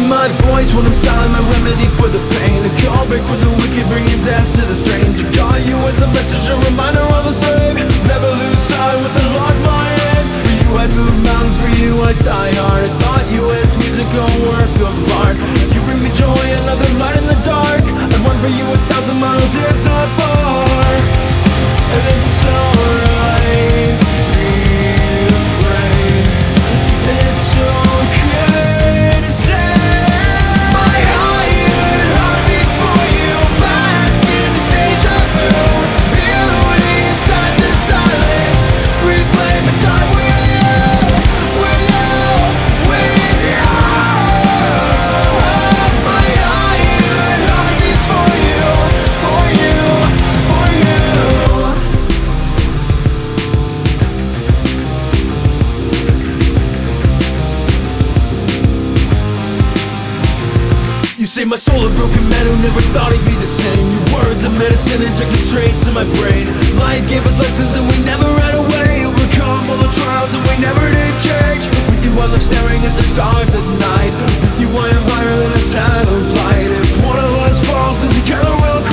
my voice when I'm silent, my remedy for the pain. A call break for the wicked, bringing death to the strange. To call you as a message, a reminder of the same. Never lose sight once I lock my hand. For you I'd move mountains, for you I'd die hard. I thought you as musical work of art. You bring me joy, another light in the dark. I'd run for you 1,000 miles, it's not far. And it's alright to be afraid. It's okay to say my heart beats for you. Bask in the deja vu. Beauty in times of silence. Replay my time with you, with you, with you. My heart beats for you, for you, for you. You say my soul a broken man who never thought he'd be the same. Your words are medicine injected straight to my brain. Life gave us lessons and we never ran away. Overcome all the trials and we never did change. With you I love staring at the stars at night. With you I am higher than a satellite. If one of us falls then together we'll